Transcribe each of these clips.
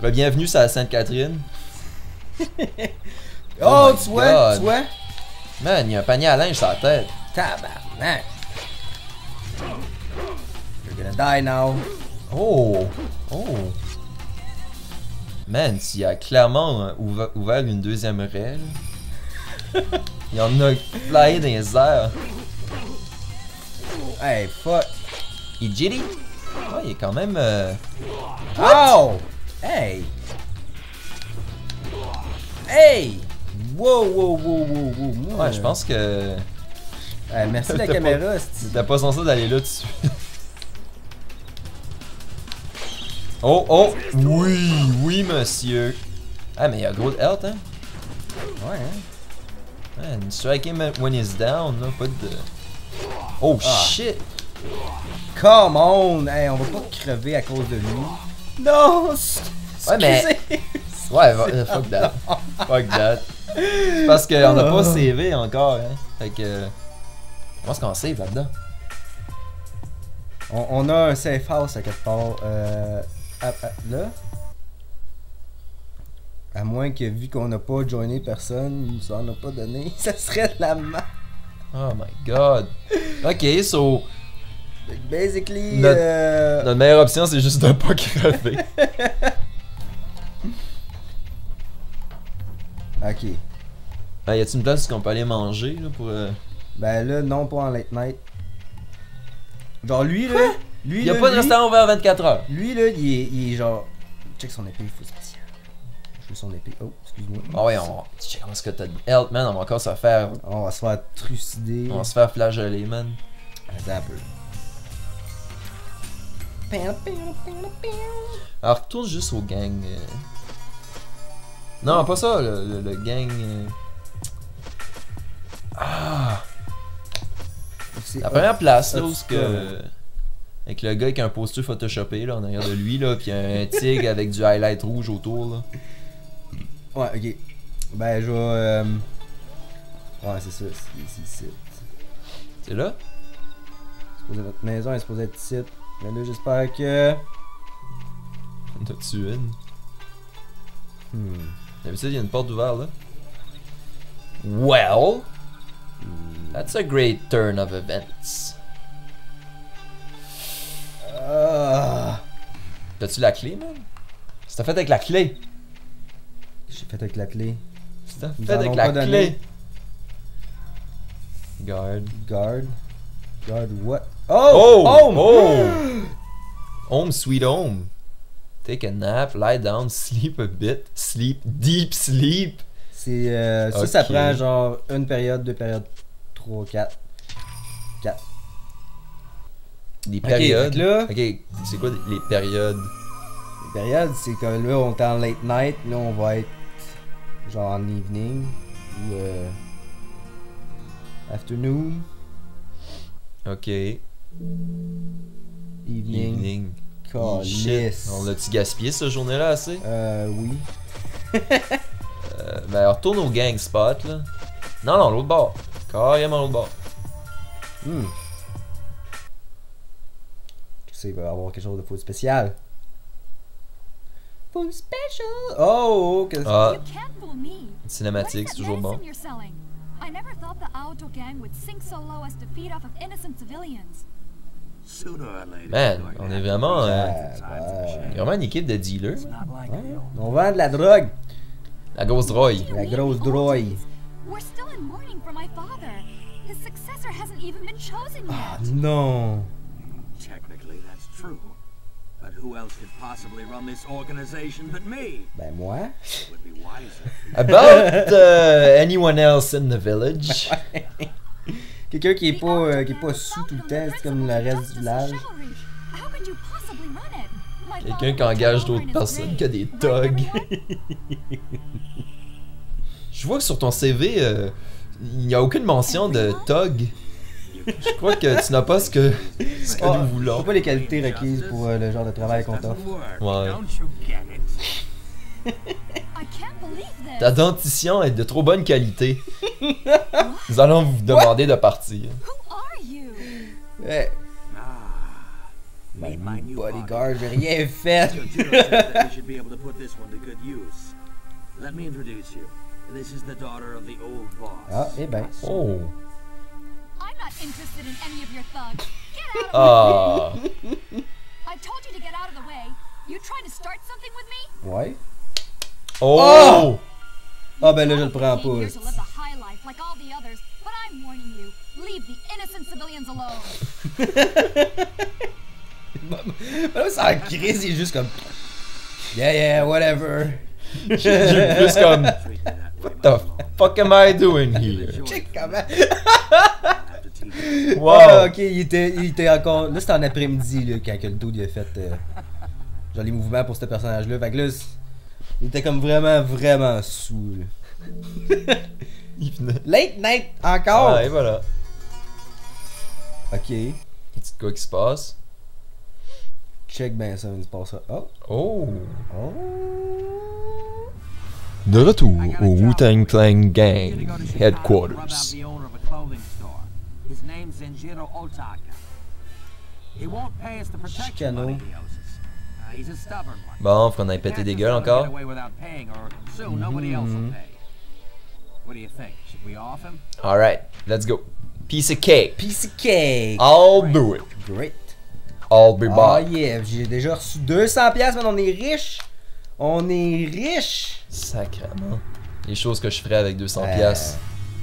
Bienvenue sur la Sainte-Catherine. Oh, tu vois, tu vois? Man, il y a un panier à linge sur la tête. Tabarnak! You're gonna die now. Oh! Oh! Man, s'il a clairement ouvert une deuxième raie, là. Il y en a flyé dans les airs. Hey, fuck! Il jitty? Oh, il est quand même... Oh! Hey! Hey! Wow, wow, wow, wow, wow. Ouais, je pense que... merci la caméra, c'est... T'es pas censé d'aller là dessus. Oh, oh! Oui, oui, monsieur! Ah, mais il y a gros de health, hein? Ouais, hein? Man, strike him when he's down, là, pas de... Oh, shit! Come on! Hey, on va pas crever à cause de lui. Non! Ouais, mais... Ouais, fuck that. Fuck that. C'est parce qu'on a pas CV encore, hein. Fait que... Comment est-ce qu'on save là-dedans? On a un safe house à quelque part. Là? À moins que, vu qu'on n'a pas joiné personne, il nous en a pas donné, ça serait de la merde. Oh my god. Ok, so... Basically... Notre meilleure option, c'est juste de pas crever. Ok. Ah, y a-t-il une place où on peut aller manger, là, pour... Ben là, non, pas en late night. Genre lui, là... Lui, Y'a là, pas de lui- restaurant ouvert 24 heures. Lui, là, il est genre... Check son épée, il faut spécial. Je veux son épée. Oh, excuse-moi. Ah ouais, on... Tu sais comment est-ce que t'as de health, man, on va encore se faire... On va se faire trucider. On va se faire flageoler, man. Attends un peu. Alors, retourne juste au gang. Non, pas ça, le gang. Ah! La première place, là, où ce que. Avec le gars avec un poster photoshopé, là, en arrière de lui, là, pis un tigre avec du highlight rouge autour, là. Ouais, ok. Ben, je vais. Ouais, c'est ça, c'est ici. C'est là? Notre maison est supposée être ici. Mais là, j'espère que. T'as tué une. D'habitude, il y a une porte ouverte, là. Well! That's a great turn of events. T'as-tu la clé, man? C'est fait avec la clé. J'ai fait avec la clé. C'est Ils fait en avec ont la pas donné. clé. Guard. Guard. Guard what? Oh! Home! Oh! Home sweet home. Take a nap, lie down, sleep a bit, sleep, deep sleep. C'est ça, ça prend genre une période, 2 périodes, 3, 4. 4. Des périodes. fait que là- Ok, c'est quoi les périodes? Les périodes, c'est comme là, on est en late night, là, on va être genre en evening ou afternoon, Ok. evening. Shit. Calisse. On l'a-tu gaspillé cette journée-là assez? Oui. Ben, retourne au gang spot, là. Non, non, l'autre bord. Carrément l'autre bord. Tu sais, il va y avoir quelque chose de full spécial. Full special! Oh! Que... Ah, You can't fool me. cinématique, c'est toujours bon. You're selling? I never thought the Auto gang would sink so low as to feed off of innocent civilians. Man, on est vraiment... il y a vraiment une équipe de dealers. On vend de la drogue. La grosse drogue. La grosse drogue. We're still in mourning for my father. His successor hasn't even been chosen yet. Non. Technically, that's true. But who else could possibly run this organization but me? Ben moi. It would be wiser. About anyone else in the village? Quelqu'un qui est pas sous tout le temps, c'est comme le reste du village. How could you possibly run it? My Quelqu'un father qui engage was born d'autres in his personnes grave. que des Right, thugs. Gabriel? Je vois que sur ton CV, il n'y a aucune mention de thug. Je crois que tu n'as pas ce que nous C'est voulons. pas les qualités requises pour le genre de travail qu'on t'offre. Ouais. Don't you get it? I can't believe this. Ta dentition est de trop bonne qualité. Nous allons vous demander de partir. Who are you? Eh, Meet my new Bodyguard, j'ai rien fait. Your judo says that we should be able to put this one to good use. Let me introduce you. This is the daughter of the old boss. Ah, eh ben. Oh. I'm not interested in any of your thugs. Get out of Ah. I told you to get out of the way. You trying to start something with me? Ouais. Oh. Ah, ben là, je le prends Came here to pas. live the high life like all the others, but I'm warning you. Leave the innocent civilians alone. Mais là, ça en crise, il est juste comme. Yeah, whatever. J'ai plus comme. What the fuck am I doing here? Check comment. Wow. Ah, ok, il était encore. Là, c'était en après-midi, là, quand le dude il a fait. Genre les mouvements pour ce personnage-là. Fait que là, il était comme vraiment sous, là. Il venait. Late night encore! Ah, et voilà. Ok. Petit quoi qui se passe? Check ben ça, il se passe ça. Oh! Oh. Oh! De retour au Wu-Tang Clan Gang Rub out Headquarters. the owner of a clothing store. His name's Zenjiro Otaka. He won't pay us the protection Chicano. money he owes us. He's a stubborn one. Bon, faut qu'on aille péter des gueules encore. Get away without paying, or soon nobody else will pay. What do you think? Should we off him? Alright, let's go. Piece of cake. Piece of cake! I'll do it. Great! I'll be Ah back. yeah, j'ai déjà reçu 200$, man, on est riche! On est riche! Sacrément. Les choses que je ferais avec 200 piastres.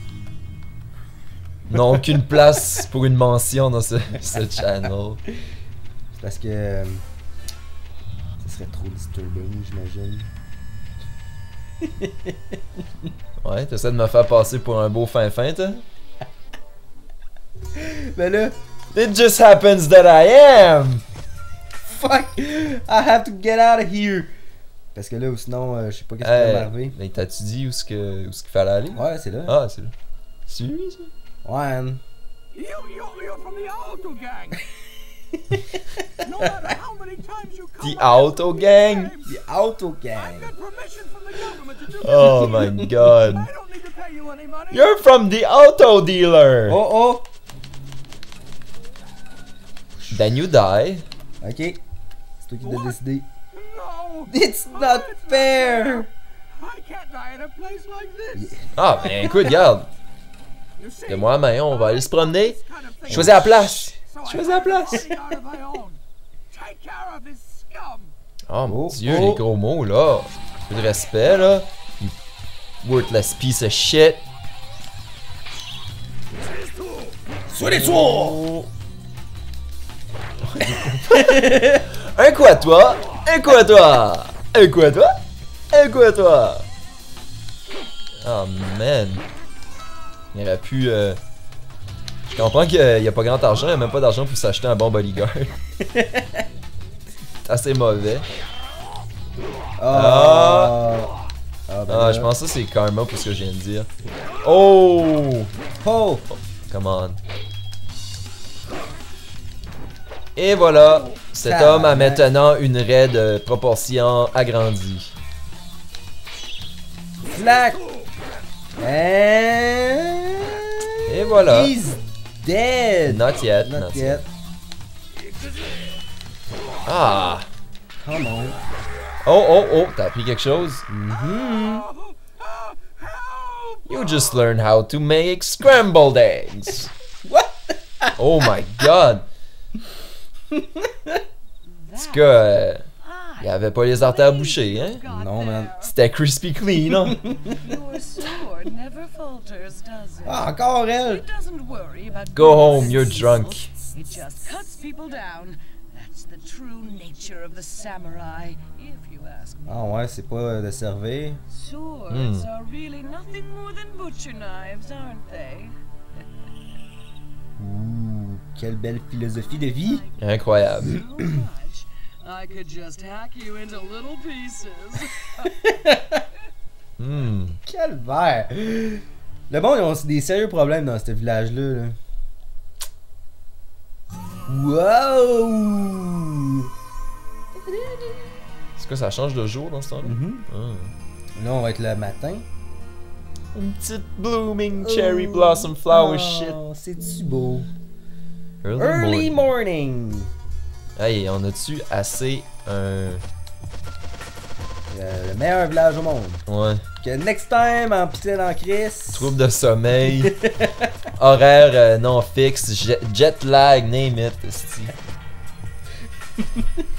Non, aucune place pour une mention dans ce channel. C'est parce que. Ça serait trop disturbing, j'imagine. Ouais, t'essaies de me faire passer pour un beau fin-fin, toi? Mais là, It just happens that I am! fuck! I have to get out of here! Parce que là, ou sinon, je sais pas qu'est-ce qui va m'arriver. Mais t'as-tu dit où ce qu'il fallait aller? Ouais, c'est là. Ah, c'est là. C'est lui, ça? Ouais, man. You're from the Auto Gang. No matter how many times you come The Auto Gang? The Auto Gang. I've got permission from the government to do this. Oh my god. I don't need to pay you any money. You're from the auto dealer! Oh, oh! Then you die. Ok. C'est toi qui dois What? décider. No. It's not fair! I can't die in a place like this. Ah, ben écoute, regarde. You see, De moi à main, on va aller se promener. this kind of thing- Choisis la place. So I Choisis la hired a place. bodyguard of my own. Take care of this scum. Oh mon Oh, dieu, oh. les gros mots là. Un peu de respect là. You worthless piece of shit. Sur les tours! Un coup à toi, un coup à toi, un coup à toi, un coup à toi. Oh man. Il aurait pu. Je comprends qu'il n'y a pas grand argent, il n'y a même pas d'argent pour s'acheter un bon bodyguard. C'est assez mauvais. Ah! Ah, ben Ah, là. je pense que ça c'est karma pour ce que je viens de dire. Oh! Oh! Come on. Et voilà, cet homme a Tabarnak. maintenant une raie de proportion agrandie. Flac! And... Et voilà. He's dead! Not yet, Not not yet. Ah! Come on. Oh, oh, oh, t'as appris quelque chose? Help! You just learned how to make scrambled eggs. What? Oh my god! Est-ce que il y avait pas les artères bouchées, hein? Non, man. C'était crispy clean, hein? Your sword never falters, does it? Ah, encore elle! It doesn't worry about Go home, you're drunk. It just cuts people down. That's the true nature of the samurai, if you ask me. Ah ouais, c'est pas de servir. Swords are really nothing more than butcher knives, aren't they? Ouh, quelle belle philosophie de vie! Incroyable. So much. I could just hack you into little pieces. Hmm. Quel verre! Le bon, ils ont des sérieux problèmes dans ce village-là. Là. Wow! Est-ce que ça change de jour dans ce temps-là? Ah. Là, on va être le matin. Une petite blooming cherry blossom flower Oh, shit. C'est-tu beau? Early Early morning. morning! Hey, on a-tu assez un... Le meilleur village au monde. Ouais. Que next time en piscine en crise. Trouble de sommeil. Horaire non fixe. Jet lag, name it. esti.